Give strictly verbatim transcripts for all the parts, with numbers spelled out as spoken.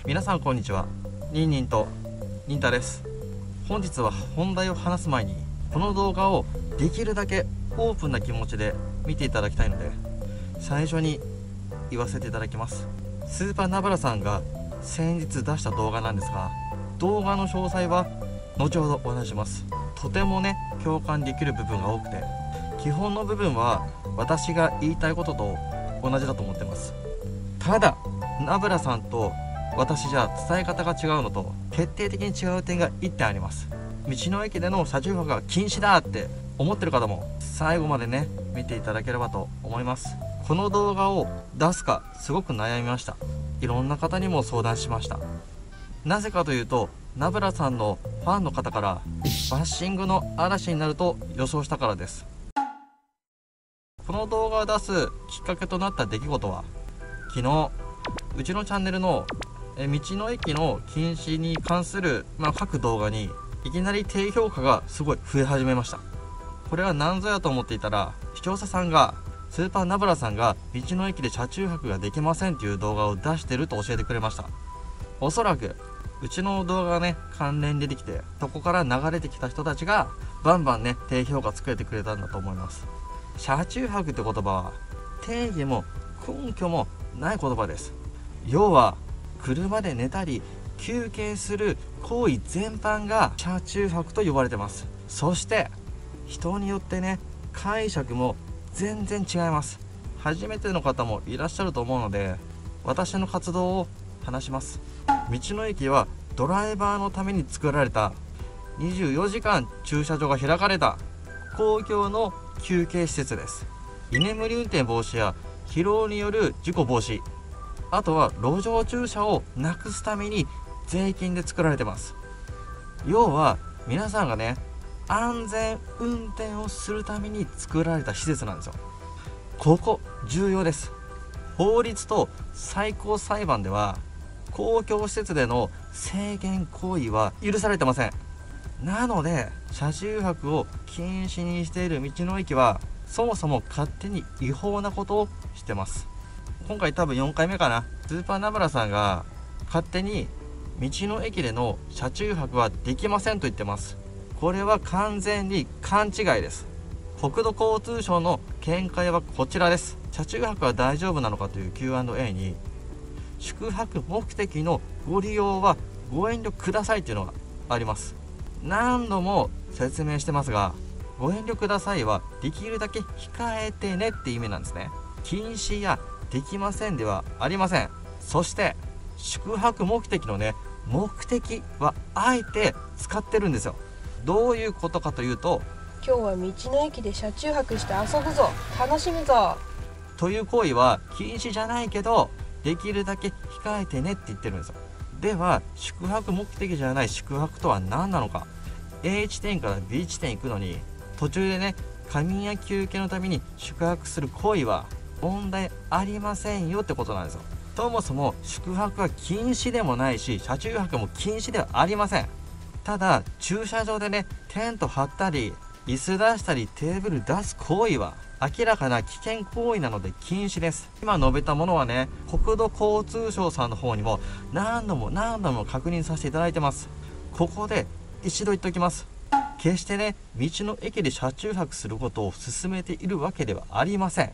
皆さんこんにちは。ニンニンとニンタです。本日は本題を話す前に、この動画をできるだけオープンな気持ちで見ていただきたいので、最初に言わせていただきます。スーパーナブラさんが先日出した動画なんですが、動画の詳細は後ほどお話しします。とてもね共感できる部分が多くて、基本の部分は私が言いたいことと同じだと思ってます。ただナブラさんと私じゃ伝え方が違うのと、決定的に違う点がいってんあります。道の駅での車中泊が禁止だって思ってる方も最後までね見ていただければと思います。この動画を出すかすごく悩みました。いろんな方にも相談しました。なぜかというと、ナブラさんのファンの方からバッシングの嵐になると予想したからです。この動画を出すきっかけとなった出来事は、昨日うちのチャンネルのえ道の駅の禁止に関する、まあ、各動画にいきなり低評価がすごい増え始めました。これは何ぞやと思っていたら、視聴者さんがスーパーナブラさんが道の駅で車中泊ができませんという動画を出してると教えてくれました。おそらくうちの動画がね関連でできて、そこから流れてきた人たちがバンバンね低評価つけてくれたんだと思います。車中泊って言葉は定義も根拠もない言葉です。要は車で寝たり休憩する行為全般が車中泊と呼ばれてます。そして人によってね解釈も全然違います。初めての方もいらっしゃると思うので、私の活動を話します。道の駅はドライバーのために作られたにじゅうよじかん駐車場が開かれた公共の休憩施設です。居眠り運転防止や疲労による事故防止、あとは路上駐車をなくすために税金で作られてます。要は皆さんがね安全運転をするために作られた施設なんですよ。ここ重要です。法律と最高裁判では公共施設での制限行為は許されてません。なので車中泊を禁止にしている道の駅はそもそも勝手に違法なことをしてます。今回多分よんかいめかな、スーパーナブラさんが勝手に道の駅での車中泊はできませんと言ってます。これは完全に勘違いです。国土交通省の見解はこちらです。車中泊は大丈夫なのかという キューアンドエー に、宿泊目的のご利用はご遠慮くださいというのがあります。何度も説明してますが、ご遠慮くださいはできるだけ控えてねって意味なんですね。禁止やできませんではありません。そして宿泊目的のね目的はあえて使ってるんですよ。どういうことかというと、 今日は道の駅で車中泊して遊ぶぞ、楽しむぞという行為は禁止じゃないけどできるだけ控えてねって言ってるんですよ。では宿泊目的じゃない宿泊とは何なのか。 A 地点から B 地点行くのに途中でね仮眠や休憩のために宿泊する行為は問題ありませんよってことなんですよ。そもそも宿泊は禁止でもないし、車中泊も禁止ではありません。ただ駐車場でねテント張ったり椅子出したりテーブル出す行為は明らかな危険行為なので禁止です。今述べたものはね国土交通省さんの方にも何度も何度も確認させていただいてます。ここで一度言っておきます。決してね道の駅で車中泊することを勧めているわけではありません。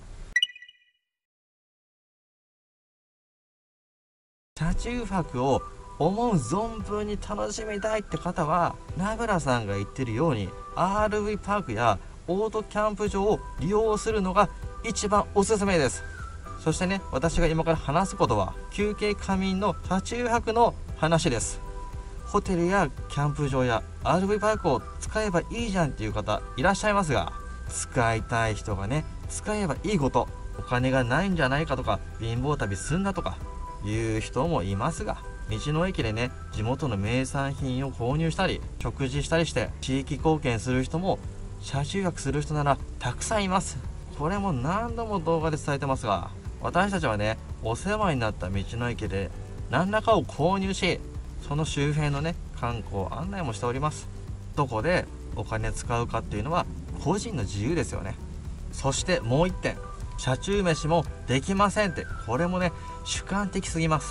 車中泊を思う存分に楽しみたいって方は、ナブラさんが言ってるように アールブイ パークやオートキャンプ場を利用するのが一番おすすめです。そしてね私が今から話すことは休憩仮眠の車中泊の話です。ホテルやキャンプ場や アールブイ パークを使えばいいじゃんっていう方いらっしゃいますが、使いたい人がね使えばいいこと、お金がないんじゃないかとか貧乏旅すんだとかいう人もいますが、道の駅でね地元の名産品を購入したり食事したりして地域貢献する人も車中泊する人ならたくさんいます。これも何度も動画で伝えてますが、私たちはねお世話になった道の駅で何らかを購入し、その周辺のね観光案内もしております。どこでお金使うかっていうのは個人の自由ですよね。そしてもう一点、車中飯もできませんって、これもね主観的すぎます。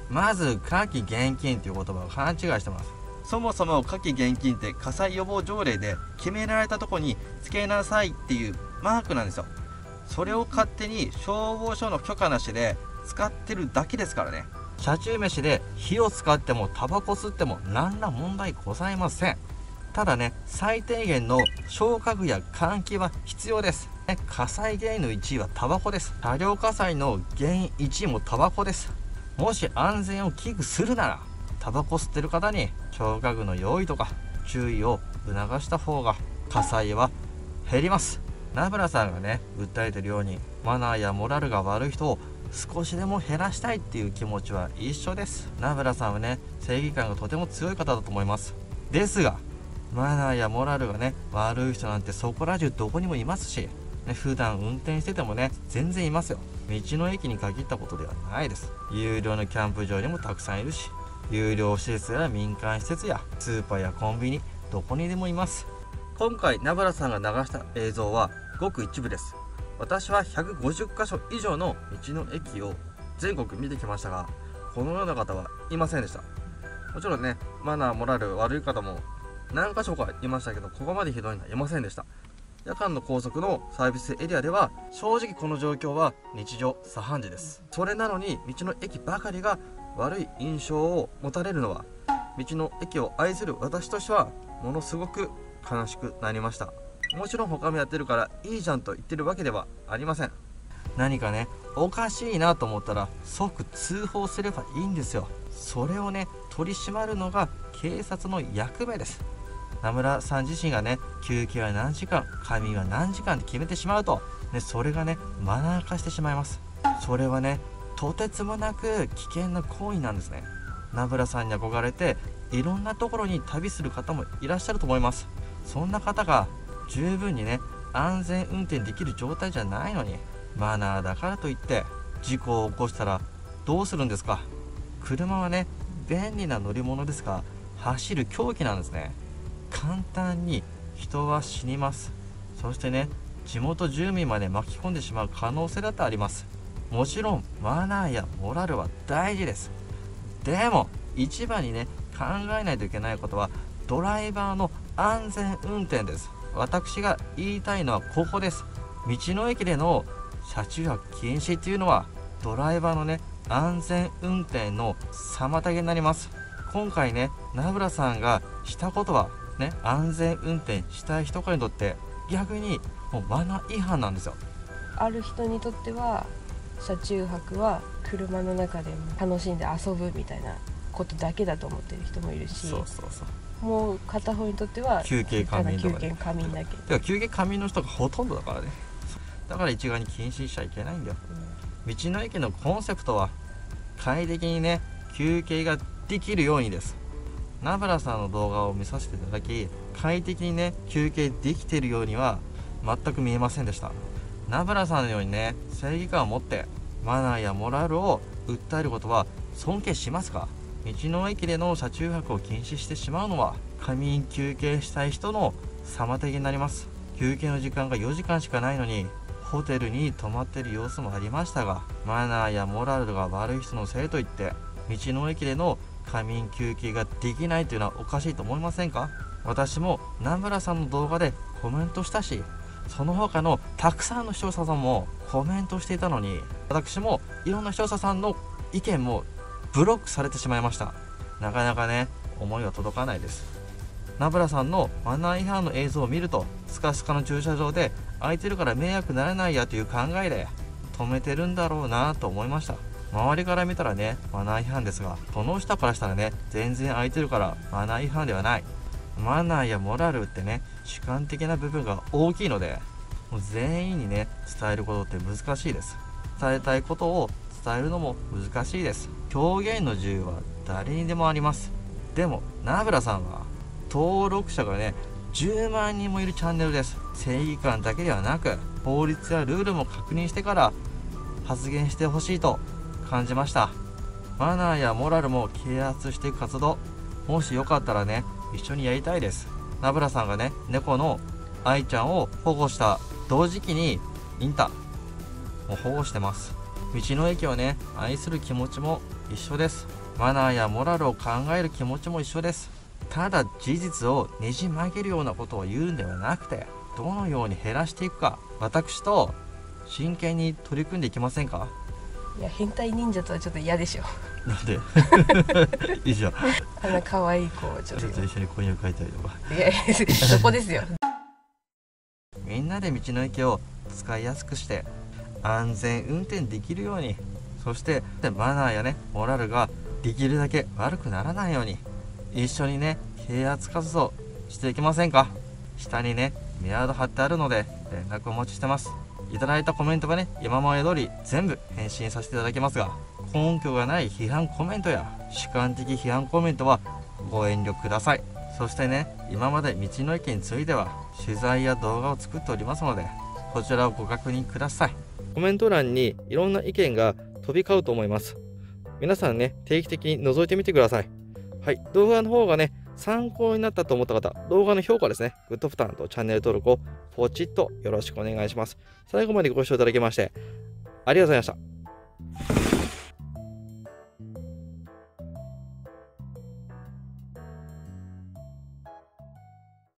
まず火気厳禁という言葉を勘違いしてます。そもそも火気厳禁って火災予防条例で決められたとこにつけなさいっていうマークなんですよ。それを勝手に消防署の許可なしで使ってるだけですからね。車中飯で火を使ってもタバコ吸っても何ら問題ございません。ただね、最低限の消火具や換気は必要です。火災原因のいちいはタバコです。車両火災の原因いちいもタバコです。もし安全を危惧するなら、タバコ吸ってる方に消火具の用意とか注意を促した方が火災は減ります。ナブラさんがね訴えてるように、マナーやモラルが悪い人を少しでも減らしたいっていう気持ちは一緒です。ナブラさんはね正義感がとても強い方だと思います。ですがマナーやモラルがね悪い人なんてそこら中どこにもいますし、ね、普段運転しててもね全然いますよ。道の駅に限ったことではないです。有料のキャンプ場にもたくさんいるし、有料施設や民間施設やスーパーやコンビニ、どこにでもいます。今回ナブラさんが流した映像はごく一部です。私はひゃくごじゅっかしょ以上の道の駅を全国見てきましたが、このような方はいませんでした。もちろんねマナーモラル悪い方も何か所かいましたけど、ここまでひどいのはいませんでした。夜間の高速のサービスエリアでは正直この状況は日常茶飯事です。それなのに道の駅ばかりが悪い印象を持たれるのは、道の駅を愛する私としてはものすごく悲しくなりました。もちろん他もやってるからいいじゃんと言ってるわけではありません。何かねおかしいなと思ったら即通報すればいいんですよ。それをね取り締まるのが警察の役目です。名村さん自身がね休憩は何時間、仮眠は何時間って決めてしまうと、ね、それがねマナー化してしまいます。それはねとてつもなく危険な行為なんですね。名村さんに憧れていろんなところに旅する方もいらっしゃると思います。そんな方が十分にね安全運転できる状態じゃないのに、マナーだからといって事故を起こしたらどうするんですか。車はね便利な乗り物ですが走る凶器なんですね。簡単に人は死にます。そしてね地元住民まで巻き込んでしまう可能性だってあります。もちろんマナーやモラルは大事です。でも一番にね考えないといけないことはドライバーの安全運転です。私が言いたいのはここです。道の駅での車中泊禁止っていうのはドライバーのね安全運転の妨げになります。今回ねナブラさんがしたことはね安全運転したい人からにとって逆にもうマナー違反なんですよ。 ある人にとっては車中泊は車の中で楽しんで遊ぶみたいなことだけだと思ってる人もいるし、 そうそうそう、 もう片方にとっては休憩仮眠とか休憩仮眠だけ。 てか休憩仮眠の人がほとんどだからね。だから一概に禁止しちゃいけないんだよ。道の駅のコンセプトは快適にね休憩ができるようにです。ナブラさんの動画を見させていただき、快適にね休憩できているようには全く見えませんでした。ナブラさんのようにね正義感を持ってマナーやモラルを訴えることは尊敬しますか。道の駅での車中泊を禁止してしまうのは仮眠休憩したい人の妨げになります。休憩の時間がよじかんしかないのにホテルに泊まっている様子もありましたが、マナーやモラルが悪い人のせいといって道の駅での仮眠休憩ができないというのはおかしいと思いませんか。私もナブラさんの動画でコメントしたし、その他のたくさんの視聴者さんもコメントしていたのに、私もいろんな視聴者さんの意見もブロックされてしまいました。なかなかね思いは届かないです。ナブラさんのマナー違反の映像を見ると、スカスカの駐車場で空いてるから迷惑ならないやという考えで止めてるんだろうなと思いました。周りから見たらねマナー違反ですが、この人からしたらね全然空いてるからマナー違反ではない。マナーやモラルってね主観的な部分が大きいので、もう全員にね伝えることって難しいです。伝えたいことを伝えるのも難しいです。表現の自由は誰にでもあります。でもナブラさんは登録者がねじゅうまんにんもいるチャンネルです。正義感だけではなく法律やルールも確認してから発言してほしいと感じました。マナーやモラルも啓発していく活動、もしよかったらね一緒にやりたいです。ナブラさんがね猫の愛ちゃんを保護した同時期にインタも保護してます。道の駅をね愛する気持ちも一緒です。 マナーやモラルを考える気持ちも一緒です。ただ事実をねじ曲げるようなことを言うんではなくて、どのように減らしていくか、私と真剣に取り組んでいきませんか？ いや変態忍者とはちょっと嫌でしょ。 なんでいいじゃん。 あんな可愛い子をちょっとちょっと一緒に婚約書いたりとか。 いやいやそこですよ。 みんなで道の駅を使いやすくして安全運転できるように、そしてマナーやねモラルができるだけ悪くならないように一緒にね啓発活動していきませんか？下にねメアド貼ってあるので連絡お待ちしてます。いただいたコメントがね今まで通り全部返信させていただきますが、根拠がない批判コメントや主観的批判コメントはご遠慮ください。そしてね今まで道の駅については取材や動画を作っておりますので、こちらをご確認ください。コメント欄にいろんな意見が飛び交うと思います。皆さんね定期的に覗いてみてください。はい、動画の方がね参考になったと思った方、動画の評価ですね、グッドボタンとチャンネル登録をポチッとよろしくお願いします。最後までご視聴いただきましてありがとうございました。